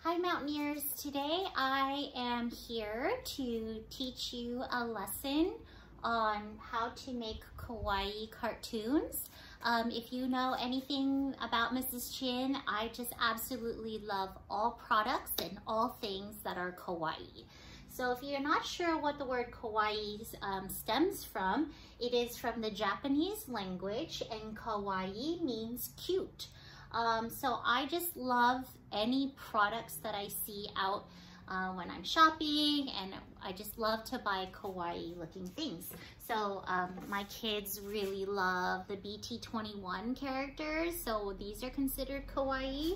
Hi Mountaineers, today I am here to teach you a lesson on how to make kawaii cartoons. If you know anything about Mrs. Chin, I just absolutely love all products and all things that are kawaii. So if you're not sure what the word kawaii stems from, it is from the Japanese language, and kawaii means cute. So I just love any products that I see out when I'm shopping, and I just love to buy kawaii looking things. So my kids really love the BT21 characters, so these are considered kawaii.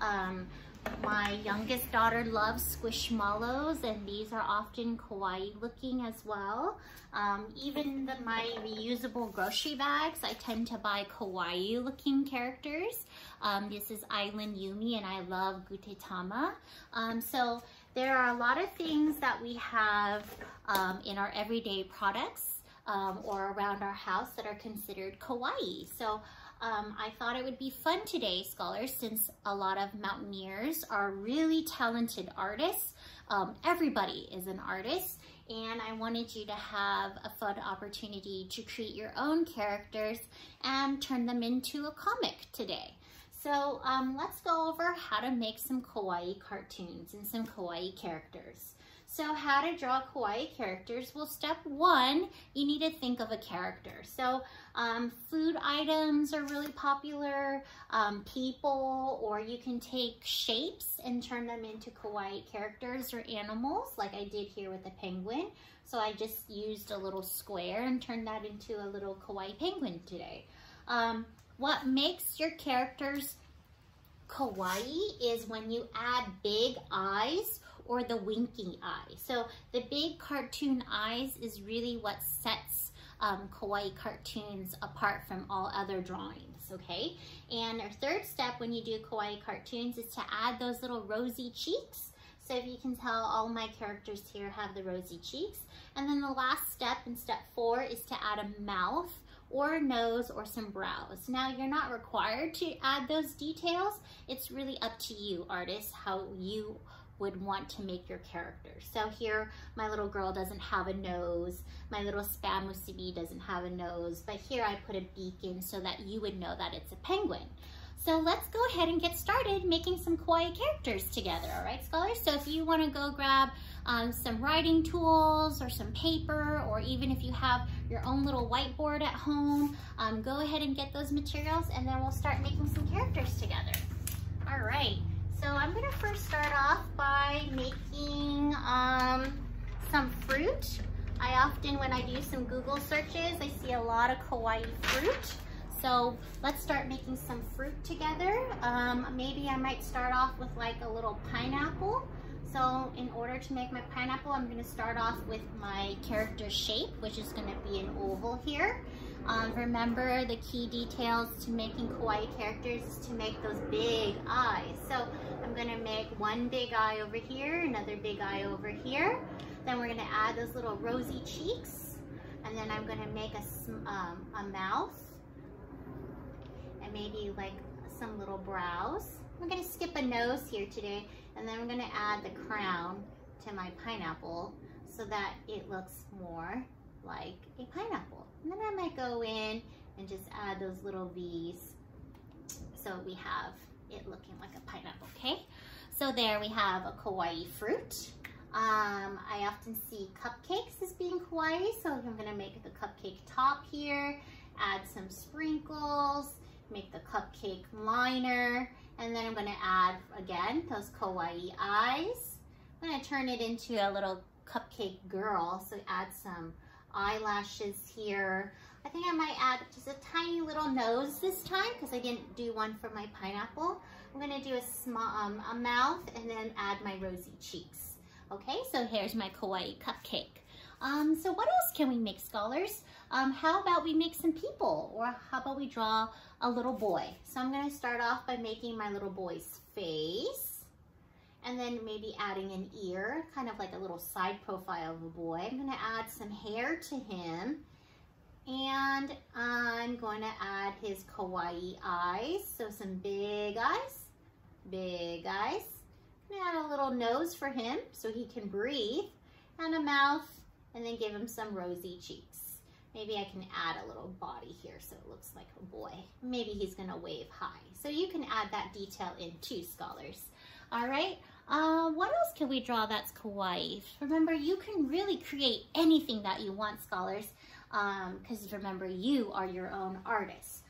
My youngest daughter loves Squishmallows, and these are often kawaii looking as well. Even my reusable grocery bags, I tend to buy kawaii looking characters. This is Island Yumi, and I love Gudetama. So there are a lot of things that we have in our everyday products or around our house that are considered kawaii. So I thought it would be fun today, scholars, since a lot of Mountaineers are really talented artists. Everybody is an artist, and I wanted you to have a fun opportunity to create your own characters and turn them into a comic today. So let's go over how to make some kawaii cartoons and some kawaii characters. So how to draw kawaii characters? Well, step one, you need to think of a character. So food items are really popular, people, or you can take shapes and turn them into kawaii characters or animals, like I did here with the penguin. So I just used a little square and turned that into a little kawaii penguin today. What makes your characters kawaii is when you add big eyes or the winking eye. So the big cartoon eyes is really what sets kawaii cartoons apart from all other drawings, okay? And our third step when you do kawaii cartoons is to add those little rosy cheeks. So if you can tell, all my characters here have the rosy cheeks. And then the last step, in step 4, is to add a mouth or a nose or some brows. Now, you're not required to add those details. It's really up to you, artists, how you would want to make your character. So here, my little girl doesn't have a nose. My little Spam Musubi doesn't have a nose, but here I put a beak in so that you would know that it's a penguin. So let's go ahead and get started making some kawaii characters together, all right, scholars? So if you wanna go grab some writing tools or some paper, or even if you have your own little whiteboard at home, go ahead and get those materials, and then we'll start making some characters together. All right. So I'm gonna first start off by making some fruit. I often, when I do some Google searches, I see a lot of kawaii fruit. So let's start making some fruit together. Maybe I might start off with like a little pineapple. So in order to make my pineapple, I'm gonna start off with my character shape, which is gonna be an oval here. Remember, the key details to making kawaii characters is to make those big eyes. So I'm gonna make one big eye over here, another big eye over here. Then we're gonna add those little rosy cheeks. And then I'm gonna make a mouth and maybe like some little brows. We're gonna skip a nose here today. And then we're gonna add the crown to my pineapple so that it looks more like a pineapple. And then I might go in and just add those little V's so we have it looking like a pineapple, okay? So there we have a kawaii fruit. I often see cupcakes as being kawaii, so I'm gonna make the cupcake top here, add some sprinkles, make the cupcake liner, and then I'm gonna add, again, those kawaii eyes. I'm gonna turn it into a little cupcake girl, so add some eyelashes here. I think I might add just a tiny little nose this time because I didn't do one for my pineapple. I'm gonna do a mouth and then add my rosy cheeks. Okay, so here's my kawaii cupcake. So what else can we make, scholars? How about we make some people, or how about we draw a little boy? So I'm gonna start off by making my little boy's face, and then maybe adding an ear, kind of like a little side profile of a boy. I'm gonna add some hair to him, and I'm going to add his kawaii eyes. So some big eyes, Add a little nose for him so he can breathe, and a mouth, and then give him some rosy cheeks. Maybe I can add a little body here so it looks like a boy. Maybe he's gonna wave high. So you can add that detail in too, scholars. All right, what else can we draw that's kawaii? Remember, you can really create anything that you want, scholars, because remember, you are your own artist.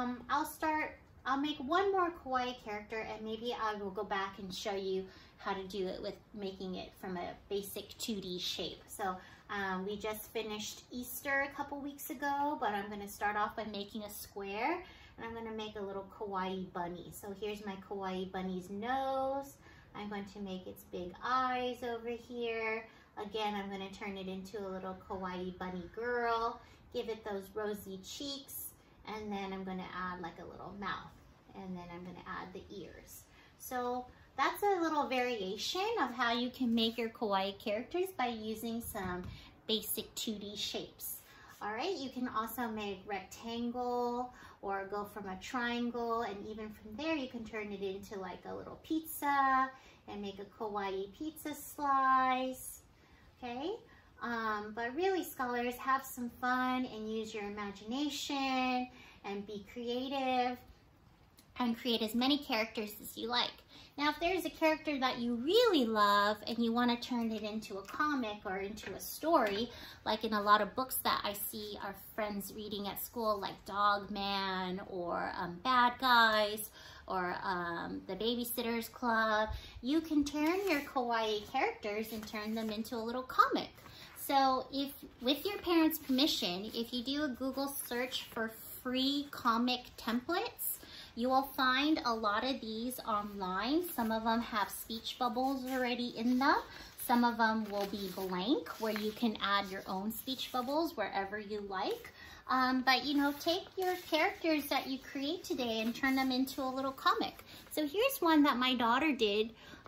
I'll make one more kawaii character, and maybe I will go back and show you how to do it with making it from a basic 2D shape. So we just finished Easter a couple weeks ago, but I'm gonna start off by making a square, and I'm gonna make a little kawaii bunny. So here's my kawaii bunny's nose. I'm going to make its big eyes over here. Again, I'm gonna turn it into a little kawaii bunny girl, give it those rosy cheeks, and then I'm gonna add like a little mouth, and then I'm gonna add the ears. So that's a little variation of how you can make your kawaii characters by using some basic 2D shapes. All right, you can also make rectangle or go from a triangle, and even from there you can turn it into like a little pizza and make a kawaii pizza slice, okay? But really, scholars, have some fun and use your imagination and be creative and create as many characters as you like. Now, if there's a character that you really love and you want to turn it into a comic or into a story, like in a lot of books that I see our friends reading at school, like Dog Man or Bad Guys or the Babysitter's Club, you can turn your kawaii characters and turn them into a little comic. So if, with your parents' permission, if you do a Google search for free comic templates, you will find a lot of these online. Some of them have speech bubbles already in them. Some of them will be blank, where you can add your own speech bubbles wherever you like. But you know, take your characters that you create today and turn them into a little comic. So here's one that my daughter did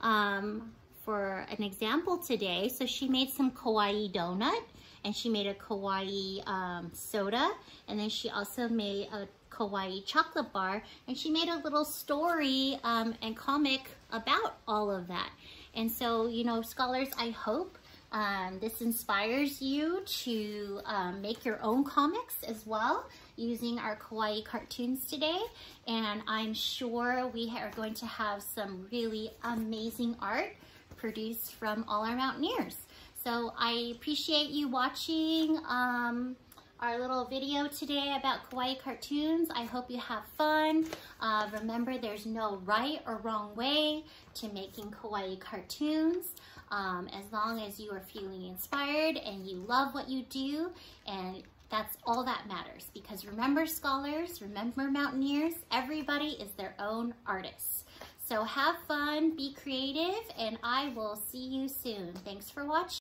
for an example today. So she made some kawaii donut, and she made a kawaii soda, and then she also made a kawaii chocolate bar, and she made a little story and comic about all of that. And so, you know, scholars, I hope this inspires you to make your own comics as well using our kawaii cartoons today. And I'm sure we are going to have some really amazing art produced from all our Mountaineers. So I appreciate you watching our little video today about kawaii cartoons. I hope you have fun. Remember, there's no right or wrong way to making kawaii cartoons. As long as you are feeling inspired and you love what you do, and that's all that matters. Because remember, scholars, remember, Mountaineers, everybody is their own artist. So have fun, be creative, and I will see you soon. Thanks for watching.